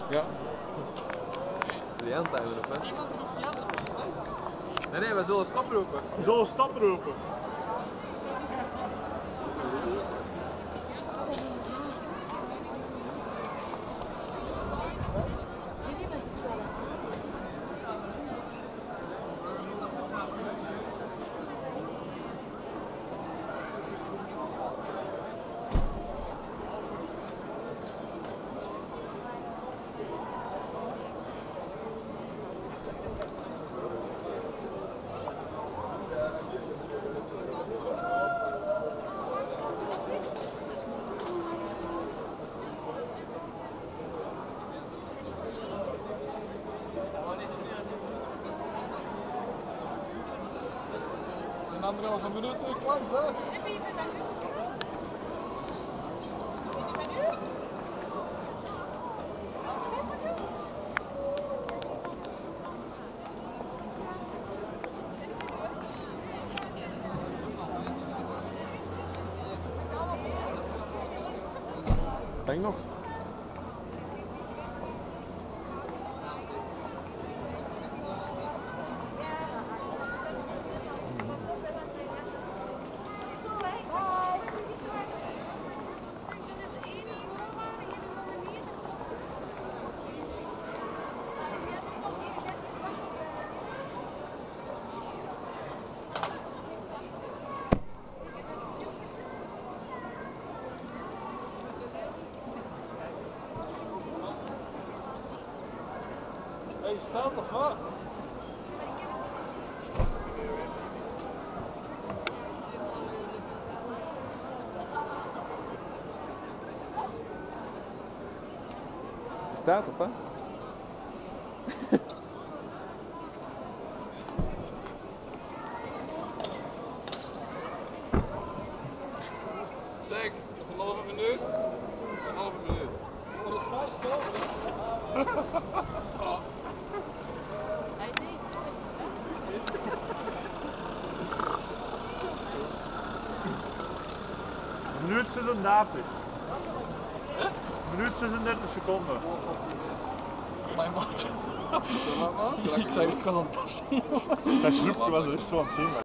Ja. Die handtimer op, hè? Iemand roept jas op, hè? Nee, we zullen stop roepen. We zullen stop roepen. Een 1,5 minuut langs, hè? Denk nog. Hey, staat of wat? Staat op, hè? Zeg, een halve minuut. Een halve minuut. Oh, dat is mooi stil. Hij deed. Minuut 36. Minuut 36 seconden. Mijn maat. Ik zei, ik was aan het passen. Dat groepje was er echt zo aan het zien.